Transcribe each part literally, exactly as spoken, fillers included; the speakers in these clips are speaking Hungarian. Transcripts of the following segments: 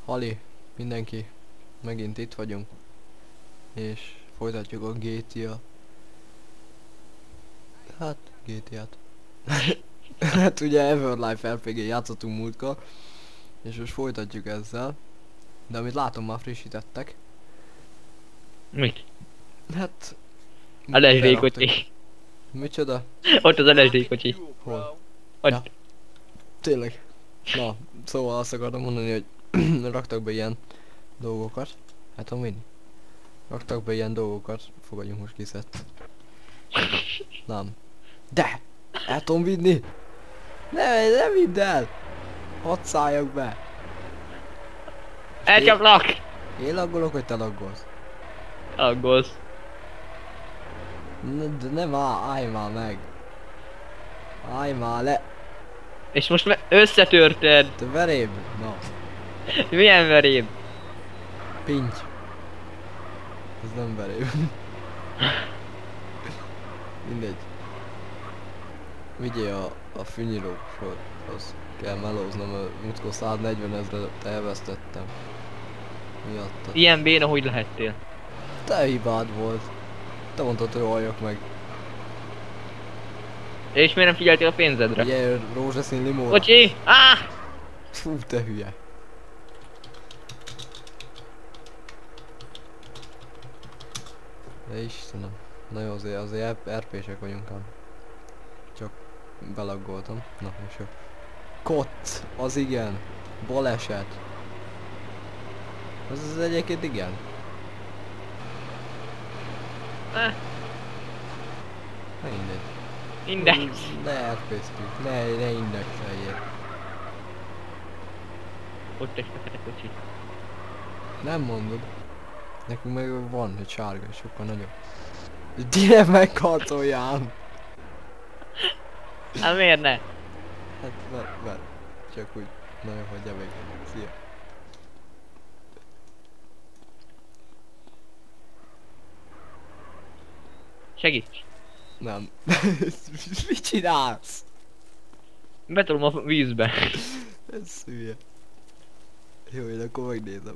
Hali, mindenki, megint itt vagyunk. És folytatjuk a gé té á. Hát, gé té át. Hát ugye Everlife er pé gé játszottunk múltkor. És most folytatjuk ezzel. De amit látom, már frissítettek. Mit? Hát... A es dé beraktak- kocsi. Micsoda? Ott az el es dé kocsi. Hol? Ott. Ja. Tényleg. Na, szóval azt akartam mondani, hogy raktak be ilyen dolgokat. Hát tudom vinni. Raktak be ilyen dolgokat, fogadjunk most kiszett. Nem. De! El tudom vinni! Ne, ne vidd el! Hadd szálljak be! Elcsaplak! Én laggolok, hogy te laggolsz? Aggódsz. Ne, de ne már, állj már meg! Állj már le! És most me- összetörted. Te veréb! Na, Milyen veréb? pinty! Ez nem veréb. Mindegy. Vigyél a, a fűnyíróshoz, az kell melóznom, mert múltkor száznegyven ezret elvesztettem. Miatta. Ilyen béna, hogy lehettél? Te hibád volt. Te mondtad, hogy halljak meg. És miért nem figyeltél a pénzedre? Ugye rózsaszín limóra. Kocsi! Ah! Fú, te hülye. De Istenem. Na jó, azért, azért er pések vagyunk ám. Csak belaggoltam. Na, és jó. Kott! Az igen. Baleset. Az az egyébként igen. Ah, Na mindegy. index. Ne er péztünk. Ne, ne indexeljél. Ott egy fekete kocsi. Nem mondod. Nekünk meg van egy sárga, és sokkal nagyobb. Direkt megkartoljám! Hát miért ne? Hát mert, mert csak úgy nagyon hagyja meg. Szia. Segíts! Nem. Mit csinálsz? Betolom a vízbe. Ez hülye. Jó, én akkor megnézem.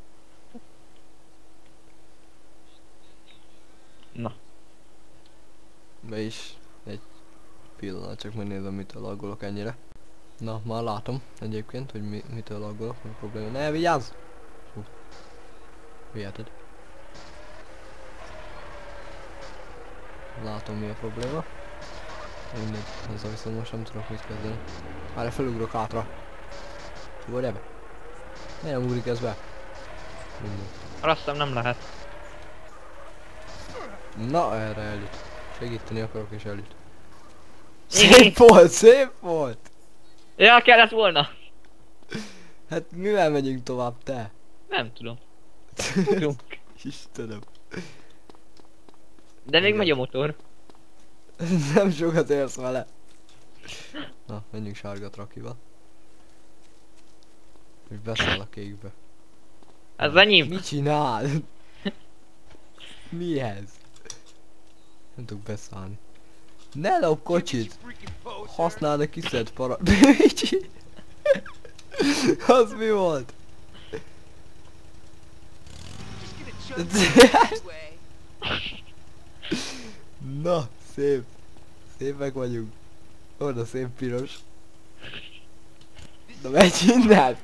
Na. Be is egy pillanat, csak megnézem mitől laggolok ennyire. Na, már látom egyébként, hogy mi, mitől laggolok, mi a probléma. Ne, vigyázz! Hú. Viheted. Látom mi a probléma. Mindegy, ezzel viszont most nem tudok mit kezdeni. Várj, felugrok hátra. Ugorj ebbe. Nem ugrik ez be. Mindegy. Rasszam nem lehet. Na, erre elüt. Segíteni akarok és elüt. Szép volt, szép volt! Ja, kellett volna. Hát mivel megyünk tovább, te? Nem tudom. Tudunk. Istenem. De még Igen. megy a motor. Nem sokat érsz vele. Na, menjünk sárga trakiba. És beszáll a kékbe. Ez enyém. Mit csinál? Mi ez? Nem tudok beszállni. Ne lop kocsit! Használd a kiszed para... Mit csinál? Az mi volt? Na, szép. Szépek vagyunk. Oda szép piros. Na menj innen!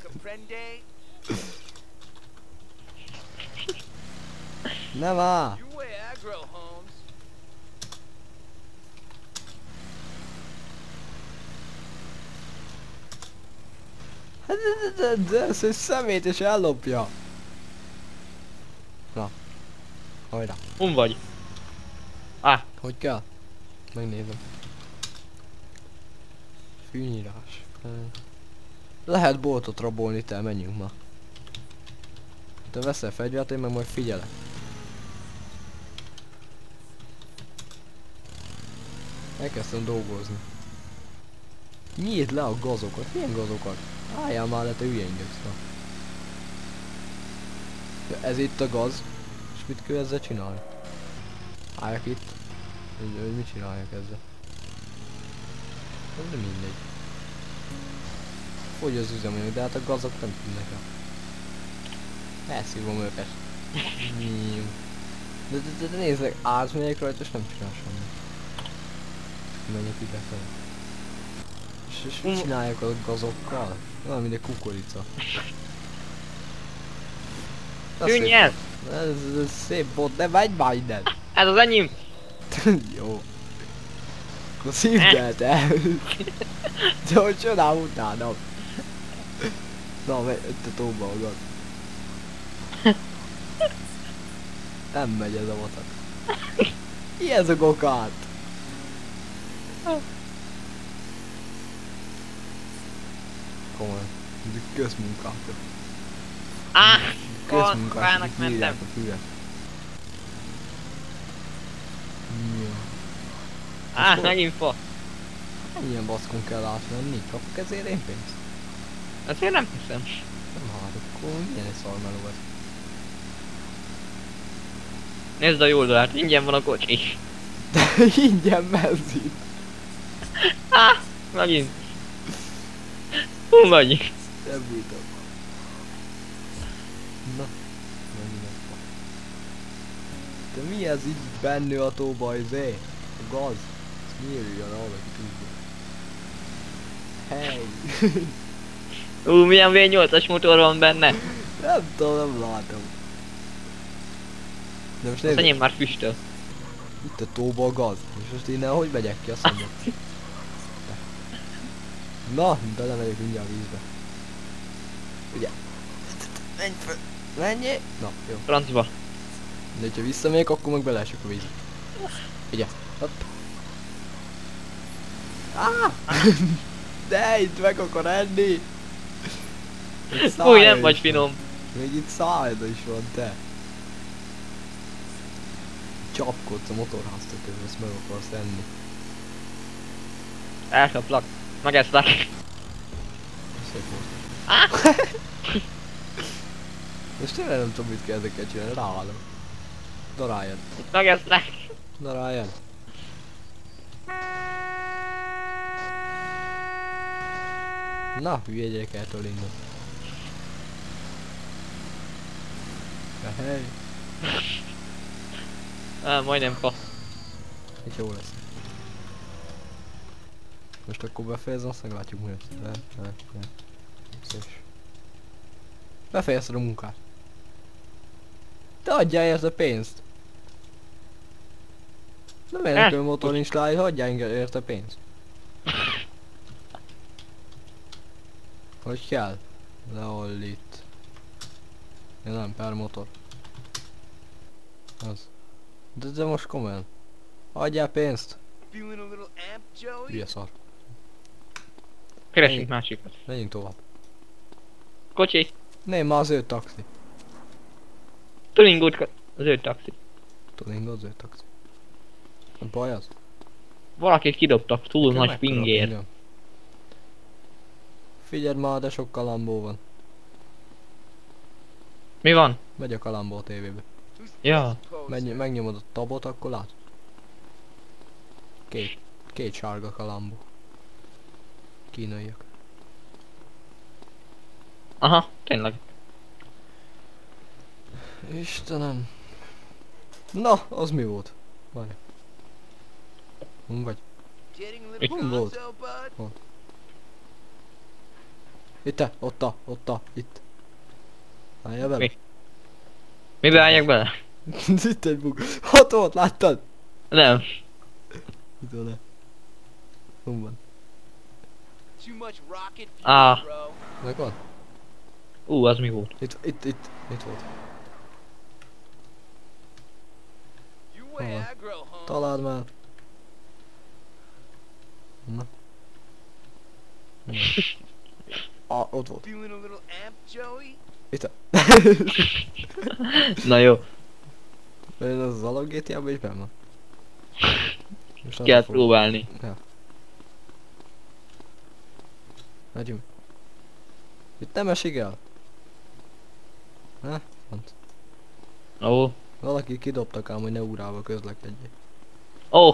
Nem áll! Hát de, de, de, de ez egy szemét és ellopja. Na. Hajrá. Hon vagy? Ah, Hogy kell? Megnézem. Fűnyírás. Lehet boltot rabolni, te menjünk ma. Te veszel fegyvert, én meg majd figyelek. Elkezdtem dolgozni. Nyíld le a gazokat. Milyen gazokat? Álljál már le, te hülyéngetsz. Ez itt a gaz. És mit kell ezzel csinálni? Álljak itt. Hogy, hogy mit csináljak ezzel? Ez nem mindegy. Fogy az üzemanyag, de hát a gazok nem tűnnek el. Elszívom őket. Miu. De, de, de, de nézd meg, átmegyek rajta és nem csinál semmit. Megyek ide fel. És, és mit csinálják a gazokkal? Olyan, mint egy kukorica. Tűnj el! Ez, ez szép bot, ne vágy már innen! Ez az enyém! Jó. Akkor szívd el, te! De hogy csodál utánam! Na, megy, te tóba a gaz. Nem megy ez a vatak. Mi ez a gokát? Komolyan. Ez közmunkák. Áh! Közmunkák, Kának akik mentem. írják a füvet. Jó. Áh, megint fa. Milyen baszkon kell átmenni? Kapok ezért én pénzt? Ezért nem hiszem. Nem hallok, akkor milyen egy szarmeló vagy. Nézd a jó oldalát, ingyen van a kocsi. De ingyen benzin. Áh! Megint. Hú vagy. Nem bújtam. Na. Megint egy fa. De mi ez így bennő a tóba, izé? A gaz? Ez miért jön ahol, aki tudja? Hey! Ú, milyen vé nyolcas motor van benne. Nem tudom, nem látom. De most Az nézd, enyém már füstöl. itt a tóba a gaz. És most innen hogy megyek ki, azt mondja. Na, belemegyek mindjárt a vízbe. Ugye? Menj föl! Menjél! Na, jó. Francba. De ha visszamegyek, akkor meg beleesek a vízbe. Ugye? Hopp. Ah! De itt meg akar enni! Itt Fúj, nem szája vagy is finom. van. Még itt szájda is van, te. Csapkodsz a motorháztól közben, ezt meg akarsz enni. Elkaplak. Megeszlek. Szép volt. Ah! Most tényleg nem tudom, mit kell ezekkel csinálni, ráállom. Daráljon. Megeszlek. Daráljon. Na, hülye gyerek eltől innen. Ja, hely. Á, majdnem fa. Így jó lesz. Most akkor befejezem, azt meglátjuk mi lesz. Ne, ne, ne. Szép. Befejezted a munkát. Te adjál érte pénzt. Nem Eh, érdekel, motor nincs rá, hagyjál érte pénzt. Hogy kell? Lehol itt. Ja nem, per motor. Az. De, de most komolyan. Adjál pénzt. Hülye szar. Keresünk másikat. Menjünk tovább. Kocsi. Nem, már az ő taxi. Tuningot ka- az ő taxi. Tudnék, az ő taxi. A baj az? Valakit kidobtak, túl Nekem nagy mekkora pingér. pingem. Figyeld már, de sok kalambó van. Mi van? Megy a kalambó a tévébe. Ja. Menj, megnyomod a tabot, akkor lát. Két, két sárga kalambó. Kínaiak. Aha, tényleg. Istenem. Na, az mi volt? Várj. Hon vagy? Itt volt. Hol? Itt te, ott a, ott a, itt. Álljál bele. Mi? Mibe álljak bele? Itt egy bug. Ott volt, láttad? Nem. Itt van-e? Hon van? Ah. Megvan? Ú, az mi volt? Itt, itt, itt, itt volt. Hol? Találd már. Na. Na. Ah, ott volt. Itt a... Na jó. Ez az alap gé té á-ban is benn van. Most Kell fog- próbálni. Ja. Megyünk. Itt nem esik el. Ne? Pont. Ó. Valaki kidobtak ám, hogy ne úrával közlekedjék. Ó.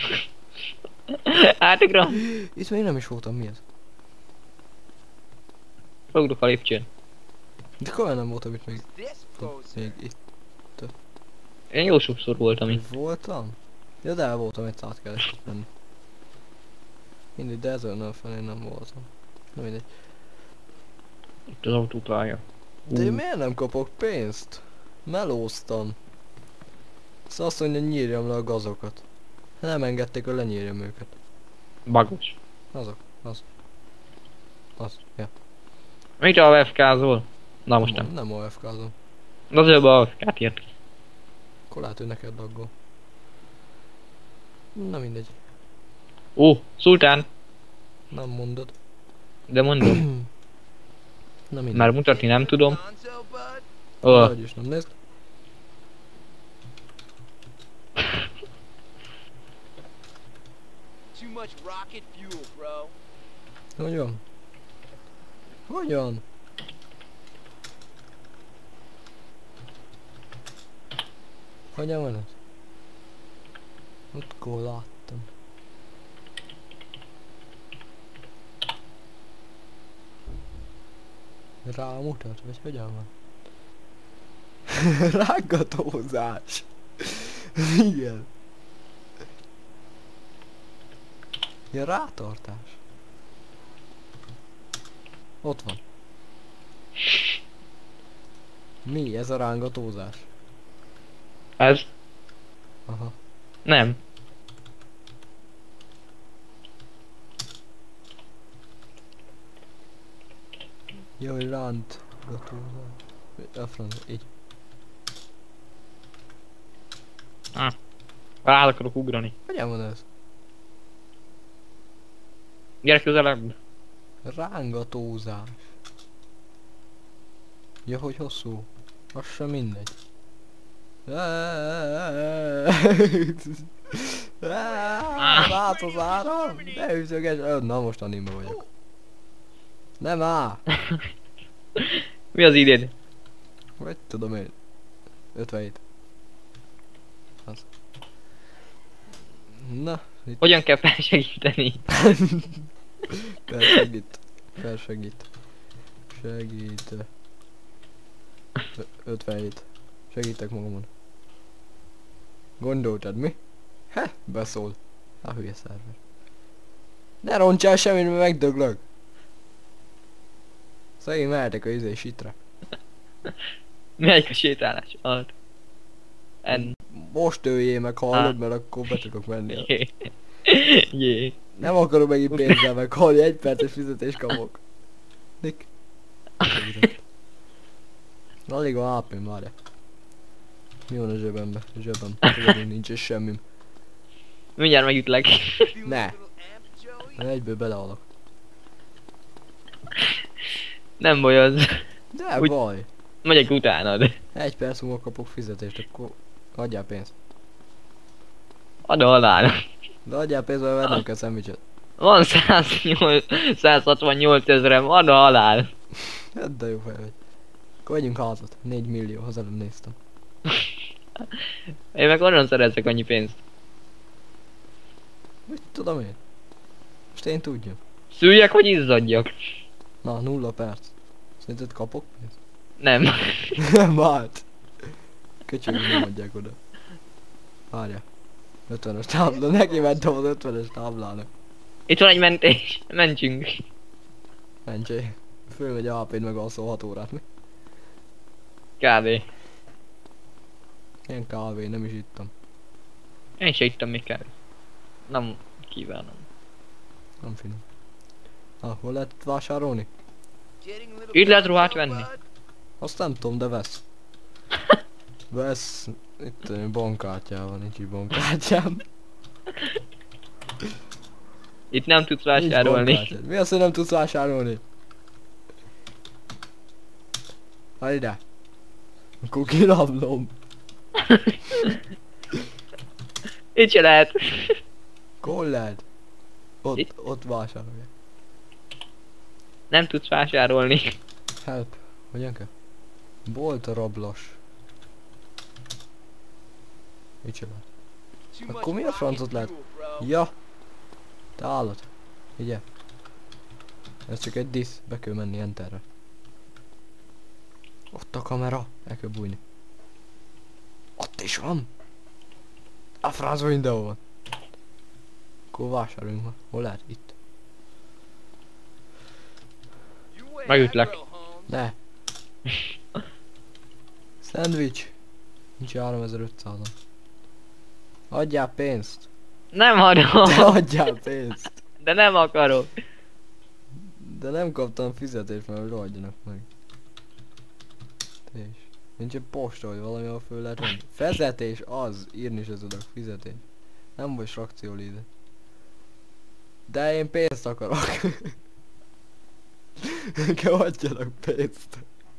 Átugra. Itt még nem is voltam, mi ez? Fogluk a lépcsőn. De komolyan nem voltam itt még. Még itt. Én jó sokszor voltam itt. Voltam? Ja, de el voltam, egy át kellett itt menni. Mindig, de ezen felé nem voltam. Na mindegy. Itt az autópálya. De én Ú. miért nem kapok pénzt? Melóztam. Szóval azt mondja, nyírjam le a gazokat. Nem engedték, hogy lenyírjam őket. Bagos. Azok, az. Az, ja. Mit a á ef ká-zol? Na most nem. Nem á ef ká-zom. De az előbb a á ef ká-t írt ki. Akkor lehet, hogy neked laggol. Na mindegy. Ó, Szultán. Nem mondod. De mondom. Na mindegy. Már mutatni nem tudom. Ó, Maradj is, nem nézd. Too much rocket fuel, bro. Hogy van? Hogy van? Hogyan van ez? Ott láttam. Rámutat, vagy hogyan van? Rángatózás! Igen. Ja, rátartás. Ott van. Mi ez a rángatózás? ez? Aha. Nem. Jaj, rángatózás. A franc, így. Ah. Rá akarok ugrani. Hogyan van ez? Gyere közelebb. Rángatózás. Ja, hogy hosszú. Az sem mindegy. Látod áram? Ne üzöges. Na most anime vagyok. Nem á! Mi az idéd? Vagy tudom én. ötvenhét. Az. Na, itt Hogyan kell felsegíteni? felsegít. Felsegít. Segít. Ö- ötvenhét. Segítek magamon. Gondoltad mi? He, beszól. A hülye szerver. Ne roncsál semmit, mert megdöglök. Szegény mehetek a izé sitre. Melyik a sétálás? Alt. En. Most öljél meg, hallod, mert akkor be tudok menni. Jé. Jé. Nem akarom megint pénzzel meghalni, egy perces fizetést kapok. Nick. Alig van á pém, várja. Mi van a zsebembe? Zsebem. Tudod, nincs is semmim. Mindjárt megütlek. Ne. Egyből belehalok. Nem baj az. De Úgy- baj. Megyek utánad. Egy perc múlva kapok fizetést, akkor adjál pénzt. Add a halál. De adjál pénzt, mert vennem kell szendvicset. Van száz hatvannyolc ezerem, add a halál. Hát de jó fej vagy. Akkor vegyünk házat. négy millió, az előbb néztem. Én meg onnan szerezek annyi pénzt. Mit tudom én? Most én tudjam. Szüljek, vagy izzadjak? Na, nulla perc. Szerinted kapok pénzt? Nem. Nem állt. Köcsög, nem adják oda. Várja. ötvenes tábla, neki mentem az ötvenes táblának. Itt van egy mentés. Mentsünk. Mentsé. Fölmegy a á pén meg alszol hat órát, mi? Kávé. Ilyen kávé, nem is ittam. Én se ittam még kávét. Nem kívánom. Nem finom. Ah, hol lehet vásárolni? Itt lehet ruhát venni. Azt nem tudom, de vesz. Vesz. Itt a bankkártyával, nincs így bankkártyám. Itt nem tudsz Nincs vásárolni. bankkártyád. Mi az, hogy nem tudsz vásárolni? Hajj ide. Akkor kirablom. Itt se lehet. Hol lehet? Ott, Itt. ott vásárolja. Nem tudsz vásárolni. Help. Hogyan kell? Bolt rablas. Micsoda? Akkor mi a francot lehet? Ja! Te állat. Ugye? Ez csak egy disz, be kell menni enterre. Ott a kamera. El kell bújni. Ott is van. A francba mindenhol van. Akkor vásároljunk ma. Hol lehet? Itt. You way Megütlek. aggro, Holmes. Ne. Szendvics. Nincs háromezer-ötszázon. Adjál pénzt. Nem De adom. adjál pénzt. De nem akarok. De nem kaptam fizetést, mert hogy adjanak meg. És nincs egy posta, hogy valami a föl lehet venni. Fizetés az, írni se tudok, fizetés. Nem vagy frakció líder. De én pénzt akarok. Nekem adjanak pénzt.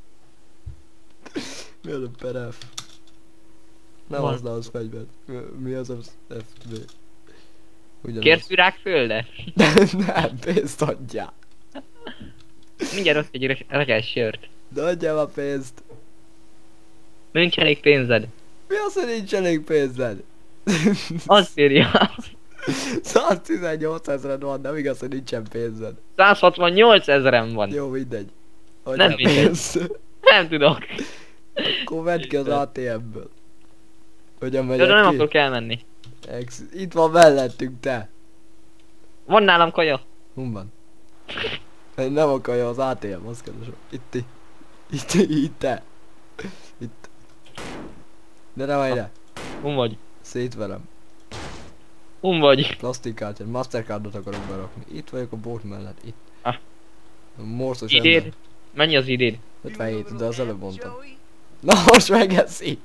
Mi az a per F? Nem Van. használsz fegyvert. Mi- Mi az a F B? Ugyanaz. Kérsz virágföldet? Nem, pénzt adjál. Mindjárt ott egy re- reggels sört. De adjál már pénzt. Nincs elég pénzed. Mi az, hogy nincs elég pénzed? Azt írja. száztizennyolc ezred van, nem igaz, hogy nincsen pénzed. száz hatvannyolc ezeren van. Jó, mindegy. Adjál Nem mindegy. pénzt. Nem tudok. Akkor vedd ki az á té em-ből. Hogyan De megyek nem ki? akarok elmenni. Ex itt van mellettünk, te. Van nálam kaja. Hon van? Nem akarja az á té em, azt keresem. Itt, itt, itt, itt, te. Itt. De nem ide. Hon vagy? Szétverem. Hon vagy? Plastikkártyát, Mastercardot akarok berakni. Itt vagyok a bolt mellett, itt. Ah. A morszos Idéd? ember. Mennyi az idéd? ötvenhét, de az előbb mondtam. Na most megeszi!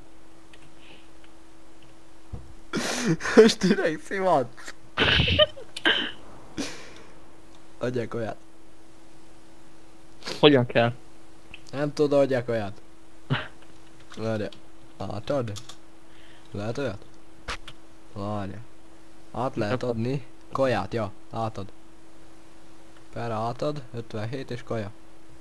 Most direkt szivat! Adják olyat. Hogyan kell? Nem tudod, adják olyat. Várja. Átad? Lehet olyat? Várja. Át lehet adni. Kaját, ja. Átad. Perre átad. ötvenhét és kaja.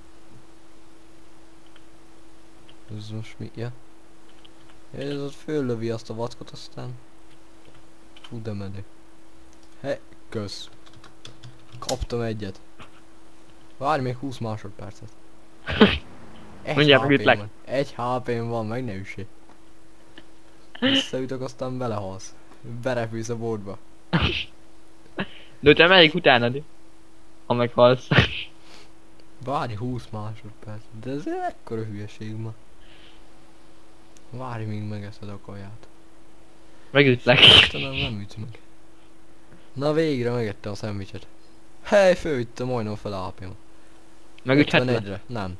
Ez most mi? Ja. Ez ott föllövi azt a vackot, aztán... Fú, de menő. He, kösz. Kaptam egyet. Várj még húsz másodpercet. Egy Mindjárt há pém megütlek. van. Egy há pém van, meg ne üssé. Visszaütök, aztán belehalsz. Berepülsz a boltba. De te melyik utánad? Ha meghalsz. Várj húsz másodperc. De ez ekkora hülyeség ma. Várj, míg megeszed a kaját. Megütlek. Talán nem ütsz meg. Na végre megette a szendvicset. Hely, főütte majdnem fel á pém. Megüthetlek? ötvenegyre. Nem.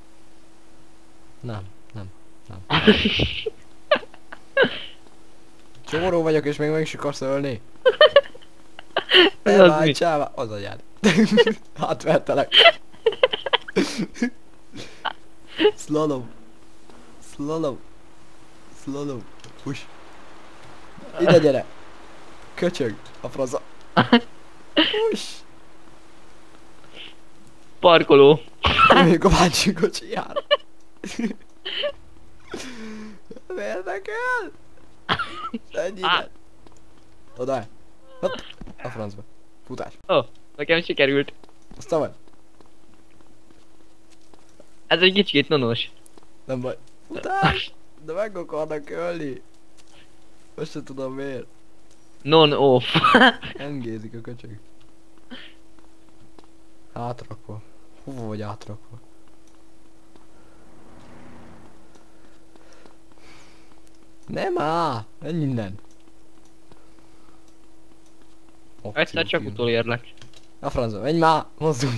Nem, nem, nem. Csóró vagyok és még meg is akarsz ölni. Ez az Elvágy, mi? csáva, az agyád. Átvertelek. Slalom. Slalom. Slalom. Hús. Ide gyere. Köcsög. A fraza. Hús. Parkoló. Még a bácsi kocsi jár. Érdekel? Ennyi ide. Oda. Hopp. A francba. Futás. Ó, oh, nekem sikerült. Aztán vagy. Ez egy kicsit nonos. Nem baj. Futás. De meg akarnak ölni. Most se tudom miért. Non-off. Engézik a köcsög. Átrakva. Hova vagy átrakva? Nem á! Menj innen! Egyszer csak Akciófilm. utolérlek. A francba, menj már! Mozdulj!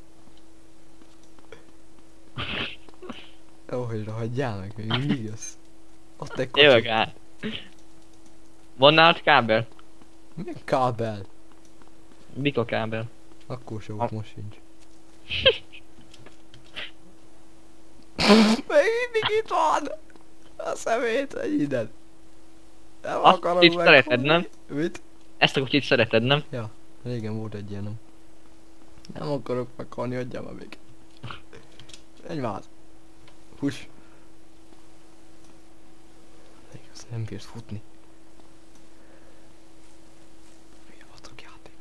Jó, hogy hagyjál meg, még mindig jössz. Ott egy kocsi. Jövök át. Van nálad kábel? Mi kábel? Bika kábel. Akkor se A- volt, most sincs. Még mindig itt van! A szemét, egy ide. Nem Azt akarom itt meg. szereted, nem? Mit? Ezt a kocsit szereted, nem? Ja, régen volt egy ilyenem. Nem akarok meghalni, adjam már még. Egy váz. Hús. Igaz, nem bírsz futni. Milyen vacak játék.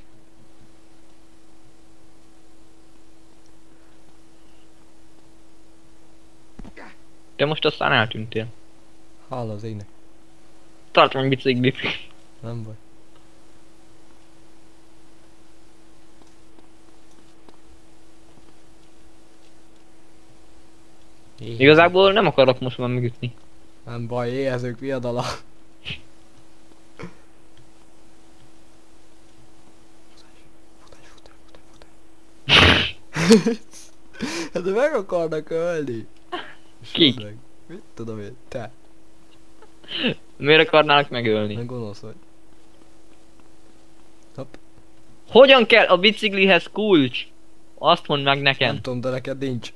Te most aztán eltűntél. Hál az égnek. Tart meg biciklit. Nem baj. Éhezők. Igazából nem akarok most már megütni. Nem baj, éhezők viadala. Futás, futás, futás, futás, futás. Hát de meg akarnak ölni. Kik? Sozzeg. Mit tudom én? Te. Miért akarnának megölni? Meg gonosz vagy. Hopp. Hogyan kell a biciklihez kulcs? Azt mondd meg nekem. Nem tudom, de neked nincs.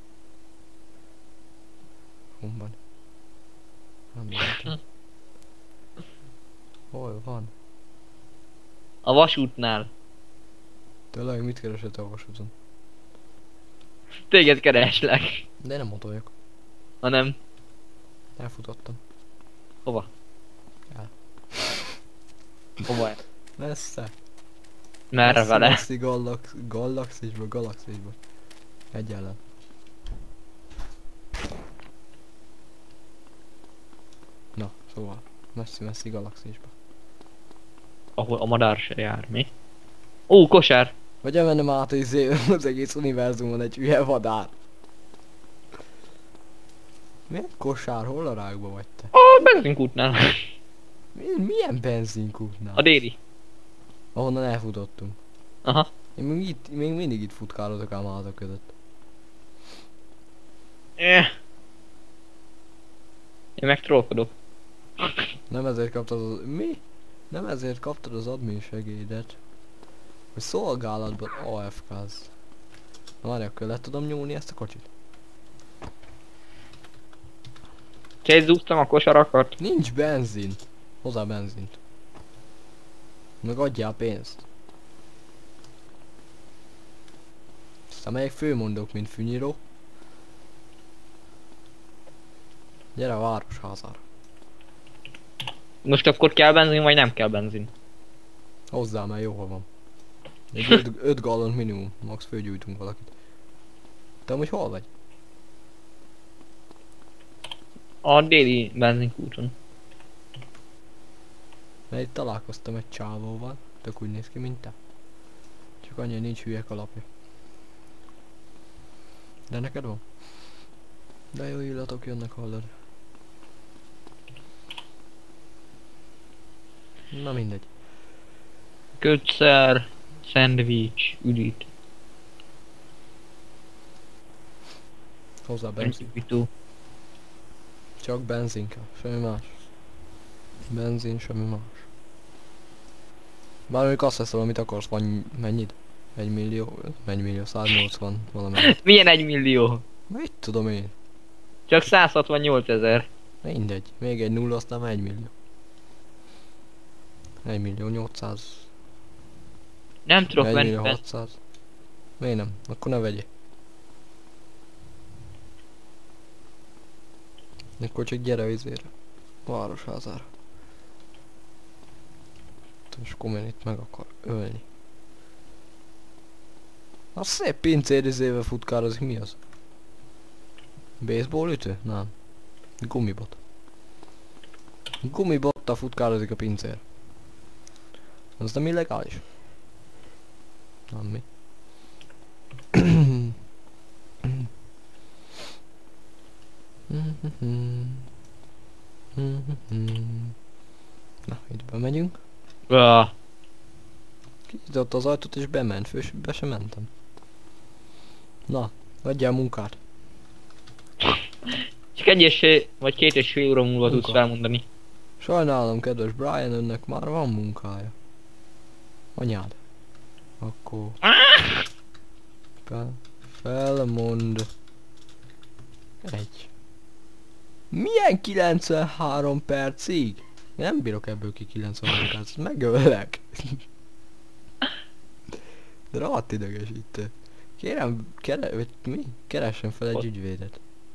Hol van? Nem látom. Hol van? A vasútnál. Tényleg mit keresett a vasúton? Téged kereslek. De én nem ott vagyok. Hanem Elfutottam. hova? El. Hova? Messze. Merre Messze, vele? Messzi galax galaxisba, galaxisba. Egyáltalán. Na, szóval. Messzi-messzi galaxisba. Ahol a madár se jár, mi? Ó, kosár! Vagy elmennem át az, az egész univerzumon egy hülye vadár. Milyen kosár? Hol a rákba vagy te? A benzinkútnál. Milyen, milyen benzinkútnál? A déli. Ahonnan elfutottunk. Aha. Én még, itt, még mindig itt futkározok ám házak között. Eh. Én meg trollkodok. Nem ezért kaptad az... Mi? Nem ezért kaptad az admin segédet. Hogy szolgálatban á ef ká-z. Na várj, akkor le tudom nyúlni ezt a kocsit? Szétzúztam a kosarakat. Nincs benzin. Hozzá benzint. Meg adjál pénzt. Aztán melyek főmondók, mint Fünyiró. Gyere a városházára. Most akkor kell benzin, vagy nem kell benzin? Hozzá, mert jó, ha van. Egy öt gallon minimum. Max fölgyújtunk valakit. Te amúgy hol vagy? A déli benzinkúton. Mert itt találkoztam egy csávóval. Tök úgy néz ki, mint te. Csak annyi, hogy nincs hülyek alapja. De neked van? De jó illatok jönnek, hallod. Na mindegy. Kötszer, szendvics, üdít. Hozzá benzin. Benzin. Csak benzin kell, semmi más. Benzin, semmi más. Bármelyik azt veszel, amit akarsz, van mennyit? Egy millió, egy millió, száznyolcvan valamelyik. Milyen egy millió? Mit tudom én? Csak száz hatvannyolc ezer. Mindegy, még egy nulla, aztán egy millió. egy millió nyolcszáz. Nem tudok egy venni millió benzin. hatszáz. Miért nem? Akkor ne vegyél. Akkor csak gyere vizére. Városházára. És komolyan itt meg akar ölni. A szép pincérizével futkározik, mi az? Baseball ütő? Nem. Gumibot. Gumibottal futkározik a pincér. Az nem illegális? Nem mi. Na, itt bemegyünk. Ah, Kinyitott az ajtót és bement, fő, be sem mentem. Na, adjál munkát. csak egy és fél, vagy két és fél óra múlva tudsz Munka. felmondani. Sajnálom, kedves Brian, önnek már van munkája. Anyád. Akkor... Fel, felmond... Egy. Milyen kilencvenhárom percig? Én nem bírok ebből ki kilencvenhárom percet, megöllek. De rohadt idegesítő. Kérem, kere, vagy mi? Keressen fel egy ügyvédet.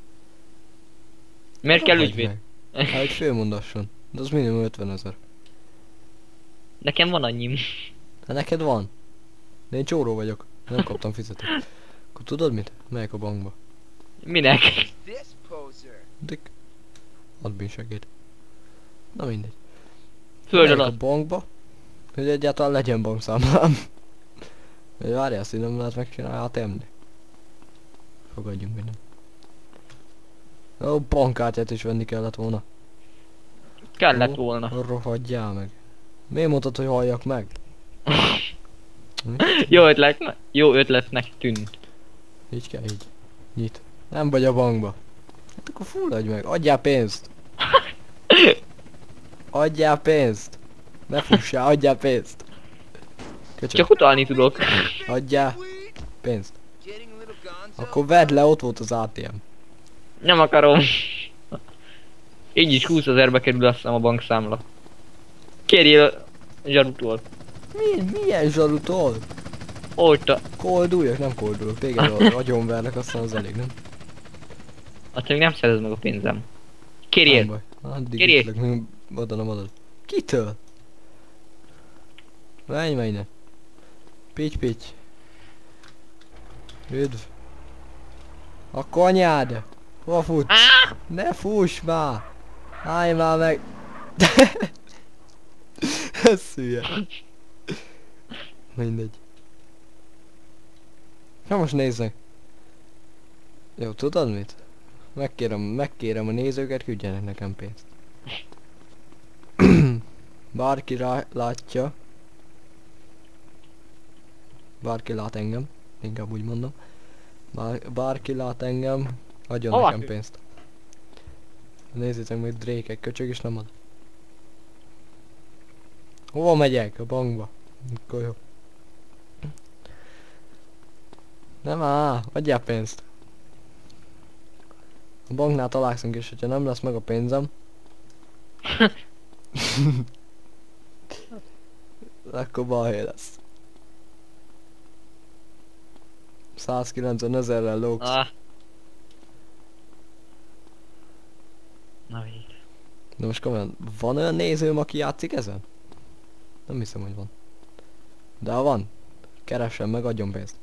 Miért kell Rohagy ügyvéd? meg. Hát egy főmondasson. De az minimum ötven ezer. Nekem van annyim. Hát neked van. De én csóró vagyok. Nem kaptam fizetést. Akkor tudod mit? Megyek a bankba. Minek? This poser. Dik. Admin segít. Na mindegy. Föld Megyek a alatt. bankba, hogy egyáltalán legyen bankszámlám. Hogy várjál, azt nem lehet megcsinálni, hát emni. Fogadjunk minden. Ó, bankkártyát is venni kellett volna. Kellett Ó, volna. Rohadjál meg. Miért mondtad, hogy halljak meg? Mi? Jó ötlet, jó ötletnek tűnt. Így kell, így. Nyit. Nem vagy a bankba. Hát akkor fulladj meg, adjál pénzt. Adjál pénzt. Ne fussál, adjál pénzt. Köcsög, Csak utalni tudok. adjál pénzt. Getting a little gonzo. Akkor vedd le, ott volt az á té em. Nem akarom. Így is húszezerbe kerül, azt hiszem, a bankszámla. Kérjél a zsarutól. Milyen, milyen zsarutól? Olta. Kolduljak, nem koldulok. Téged agyonvernek, aztán az elég, nem? Hát még nem szerez meg a pénzem. Nem Kérjél. baj. Addig Kérjél. ütlek, még oda nem adod. Kitől? Menj, menj ne. Pitty, pitty. Üdv. A anyád! Hova futsz? Ne fuss már! Állj már meg! Ez szülye. Mindegy. Na most nézzek. Jó, tudod mit? Megkérem, megkérem a nézőket, küldjenek nekem pénzt. Bárki rá, látja. Bárki lát engem. Inkább úgy mondom. Bár, bárki lát engem, adjon Hova nekem küld? pénzt. Nézzétek meg, Drake egy köcsög is nem ad. Hova megyek? A bankba. Akkor jó. Nem á, adjál pénzt. A banknál találkozunk, és hogyha nem lesz meg a pénzem, akkor balhé lesz. százkilencven ezerrel lóksz. Ah. Na így. De most komolyan, van olyan nézőm, aki játszik ezen? Nem hiszem, hogy van. De ha van, keressen meg, adjon pénzt.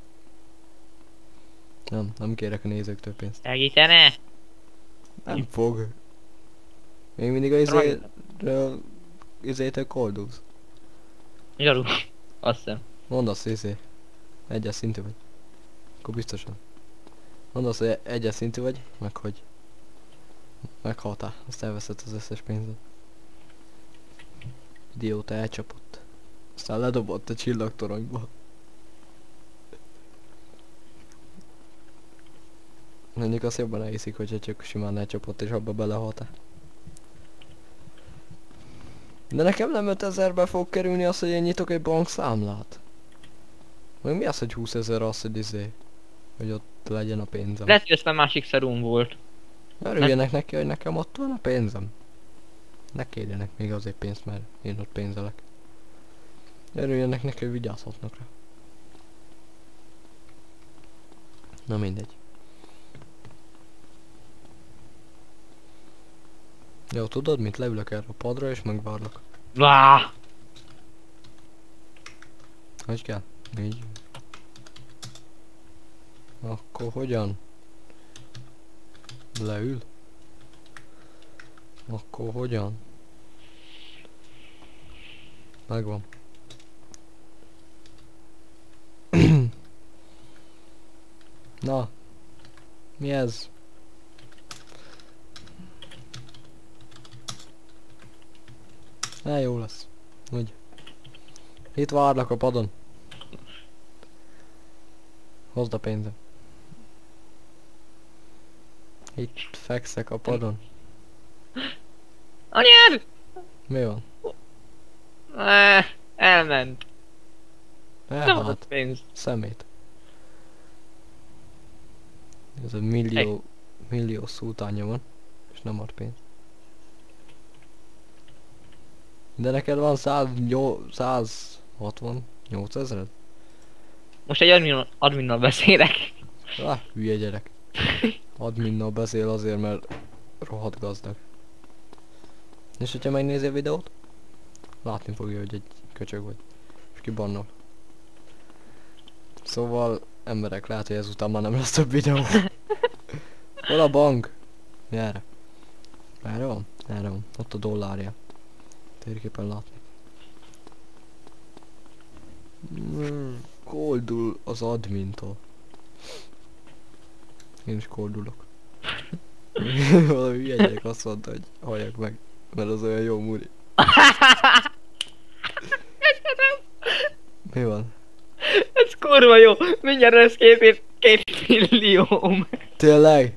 Nem, nem kérek a nézőktől pénzt. Segítene? Nem fog. Még mindig a izéről, izétől koldulsz. Zsaru. Azt hiszem. Mondd azt, izé. Egyes szintű vagy. Akkor biztosan. Mondd azt, hogy egyes szintű vagy, meg hogy meghaltál, azt elveszed az összes pénzed. Idióta elcsapott. Aztán ledobott a csillagtoronyba. Mondjuk azt jobban elhiszik, hogyha csak simán elcsapott és abba belehaltál. De nekem nem ötezerbe fog kerülni az, hogy én nyitok egy bankszámlát. Meg mi az, hogy húszezer az, hogy izé, hogy ott legyen a pénzem. Lehet, hogy ezt már másik szerum volt. Örüljenek neki, hogy nekem ott van a pénzem. Ne kérjenek még azért pénzt, mert én ott pénzelek. Örüljenek neki, hogy vigyázhatnak rá. Na mindegy. Jó, tudod mit? Leülök erre a padra és megvárlak. Váh! Hogy kell? Így. Akkor hogyan? Leül? Akkor hogyan? Megvan. Na. Mi ez? Ne, jó lesz. Úgy. Itt várlak a padon. Hozd a pénzem. Itt fekszek a padon. Anyád! Mi van? Eh, elment. Nem adott Elhalt. pénzt. Szemét. Ez a millió, millió szultánja van, és nem ad pénzt. De neked van száz hatvannyolc ezred? Most egy admin, adminnal beszélek. Ah, hülye gyerek. Adminnal beszél azért, mert rohadt gazdag. És hogyha megnézi a videót, látni fogja, hogy egy köcsög vagy. És kibannol. Szóval, emberek, lehet, hogy ezután már nem lesz több videó. Hol a bank? Erre. Erre van? Erre van. Ott a dollárja. Térképen látni. Mm, koldul az admintól. Én is koldulok. Valami hülye gyerek azt mondta, hogy halljak meg, mert az olyan jó muri. Mi van? Ez kurva jó. Mindjárt lesz két, év- két millióm. Tényleg?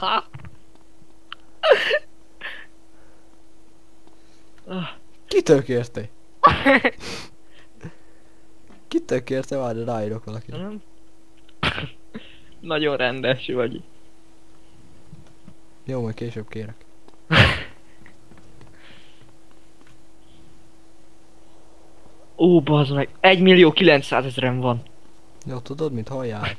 Kitől kérte? Kitől kérte? Várj, ráírok valakinek. Nem? Nagyon rendes vagy. Jó, majd később kérek. Ó, bazd meg. egy millió kilencszázezren van. Jó, tudod, mint halljál.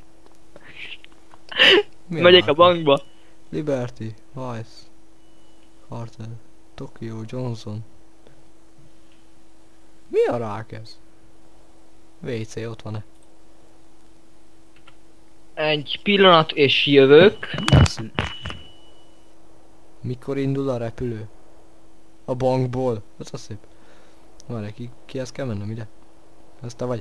Mi Megyek a látom? bankba. Liberty, Vice, Cartel, Tokyo, Johnson. Mi a rák ez? vé cé ott van-e? Egy pillanat és jövök. Mikor indul a repülő? A bankból? Ez az szép. Várj, ki, kihez kell mennem ide? Ez te vagy?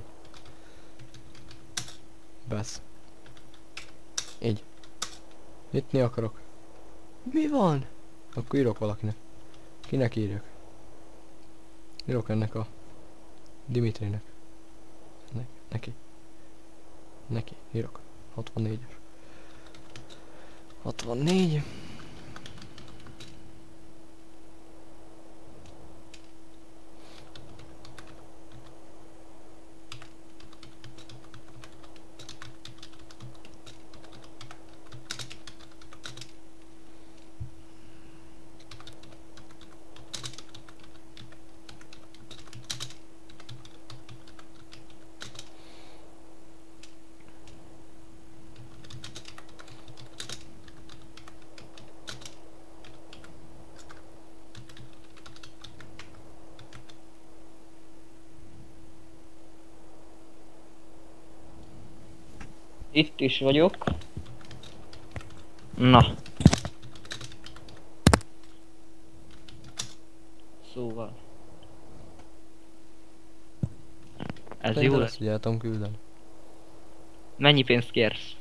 Besz. Így. Nyitni akarok. Mi van? Akkor írok valakinek. Kinek írjak? Írok ennek a Dimitrinek. Ne neki. Neki. Írok. hatvannégyes. hatvannégy. Itt is vagyok. Na. Szóval. Ez jó lesz. Ezt ugye el tudom küldeni. Mennyi pénzt kérsz?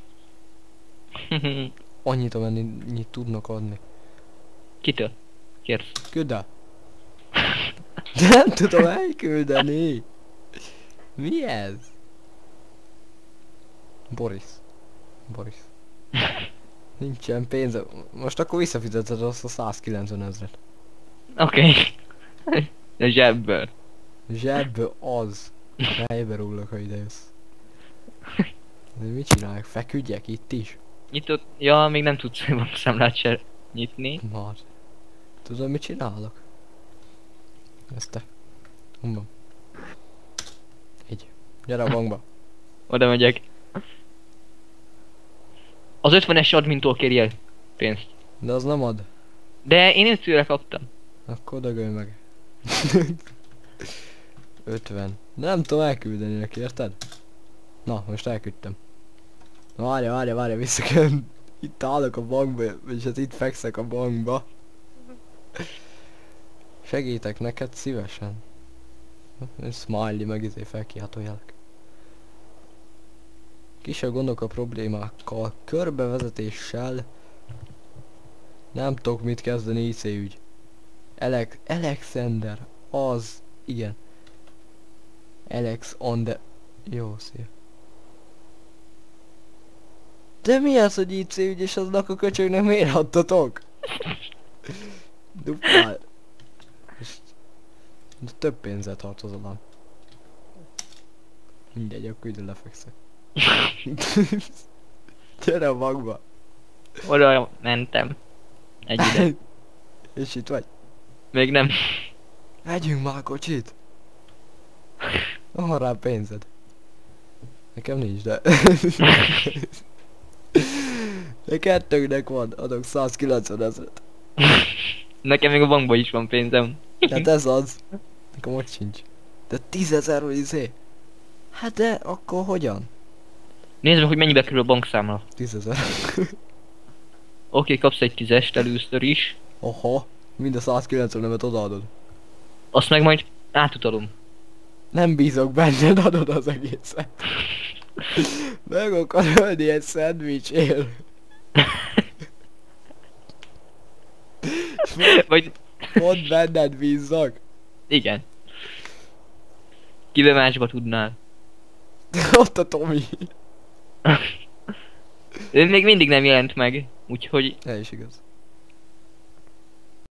Annyit, amennyit tudnak adni. Kitől? Kérsz? Küld el! Nem tudom elküldeni! Mi ez? Boris. Boris. Nincsen pénze. Most akkor visszafizeted azt a százkilencven ezret. Oké. Okay. A zsebből. Zsebből az. Fejbe rúlok, ha ide jössz. De mit csinálják? Feküdjek itt is? Nyitott... Ja, még nem tudsz bankszámlát se nyitni. Már. Tudod, mit csinálok? Ezt te. Hol van? Így. Gyere a bankba. Oda megyek. Az ötvenes admintól kérjél pénzt. De az nem ad. De én őt tőle kaptam. Akkor dögölj meg. ötven. Nem tudom elküldeni neki, érted? Na, most elküldtem. Na várja, várja, várja, vissza kell. Itt állok a bankba, és hát itt fekszek a bankba. Segítek neked szívesen. Smiley meg izé felkiáltó jelek. Kisebb gondok a problémákkal, körbevezetéssel. Nem tudok mit kezdeni i cé ügy. Alex, Alexander, az, igen. Alex on the... Jó, szia. De mi az, hogy i cé ügy, és aznak a köcsögnek miért adtatok? Duplál. És... De több pénzzel tartozom. Mindegy, akkor ide lefekszek. Gyere a bankba. Oda mentem. Egy ide. És itt vagy? Még nem. Vegyünk már kocsit! Van rá pénzed. Nekem nincs, de... De kettőnknek van, adok százkilencven ezret. Nekem még a bankban is van pénzem. Hát ez az. Nekem ott sincs. De tízezer vagy izé. Hát de akkor hogyan? Nézd meg, hogy mennyibe kerül a bankszámla. Tízezer. Oké, kapsz egy tízest először is. Aha, mind a száz kilencvenemet odaadod. Azt meg majd átutalom. Nem bízok benned, adod az egészet. Meg akar ölni egy szendvicsért. Vagy... Pont benned bízzak. Igen. Kibe másba tudnál? Ott a Tomi. Ő még mindig nem jelent meg, úgyhogy Ez is igaz.